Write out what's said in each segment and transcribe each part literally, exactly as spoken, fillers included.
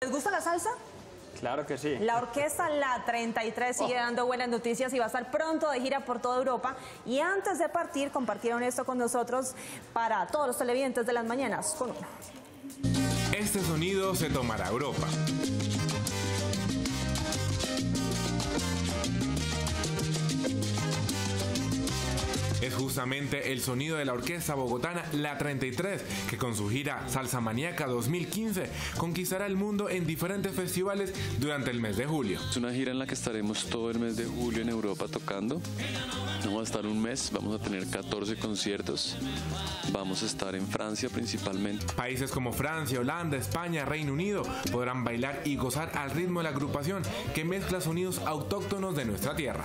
¿Les gusta la salsa? Claro que sí. La orquesta La treinta y tres sigue dando buenas noticias y va a estar pronto de gira por toda Europa. Y antes de partir, compartieron esto con nosotros para todos los televidentes de las mañanas con uno. Este sonido se tomará a Europa. Es justamente el sonido de la orquesta bogotana La treinta y tres, que con su gira Salsa Maníaca dos mil quince conquistará el mundo en diferentes festivales durante el mes de julio. Es una gira en la que estaremos todo el mes de julio en Europa tocando. Vamos a estar un mes, vamos a tener catorce conciertos. Vamos a estar en Francia principalmente. Países como Francia, Holanda, España, Reino Unido podrán bailar y gozar al ritmo de la agrupación que mezcla sonidos autóctonos de nuestra tierra.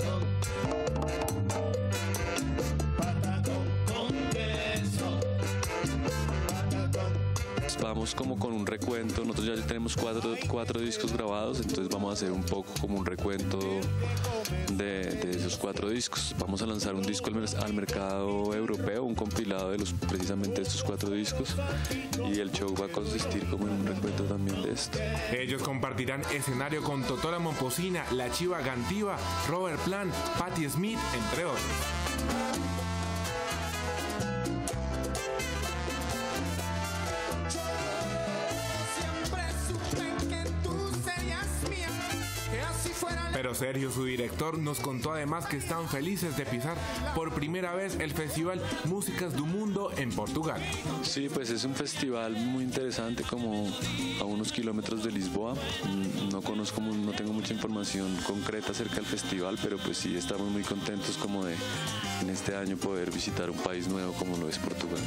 Vamos como con un recuento, nosotros ya tenemos cuatro, cuatro discos grabados, entonces vamos a hacer un poco como un recuento de, de esos cuatro discos. Vamos a lanzar un disco al, al mercado europeo, un compilado de los precisamente estos cuatro discos, y el show va a consistir como en un recuento también de esto. Ellos compartirán escenario con Totola Momposina, La Chiva Gantiva, Robert Plant, Patti Smith, entre otros. Pero Sergio, su director, nos contó además que están felices de pisar por primera vez el festival Músicas do Mundo en Portugal. Sí, pues es un festival muy interesante, como a unos kilómetros de Lisboa. No conozco, no tengo mucha información concreta acerca del festival, pero pues sí estamos muy contentos como de en este año poder visitar un país nuevo como lo es Portugal.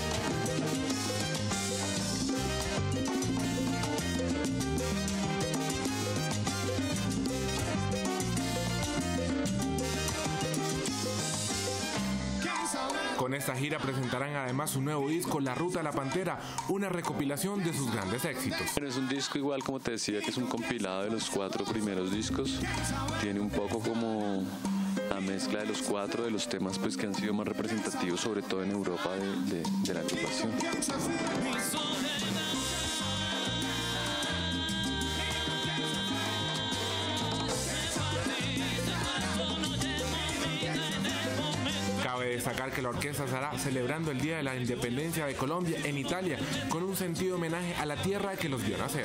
Con esta gira presentarán además su nuevo disco, La Ruta de la Pantera, una recopilación de sus grandes éxitos. Pero es un disco igual, como te decía, que es un compilado de los cuatro primeros discos. Tiene un poco como la mezcla de los cuatro, de los temas pues que han sido más representativos, sobre todo en Europa, de, de, de la agrupación. Cabe destacar que la orquesta estará celebrando el Día de la Independencia de Colombia en Italia con un sentido homenaje a la tierra que los vio nacer.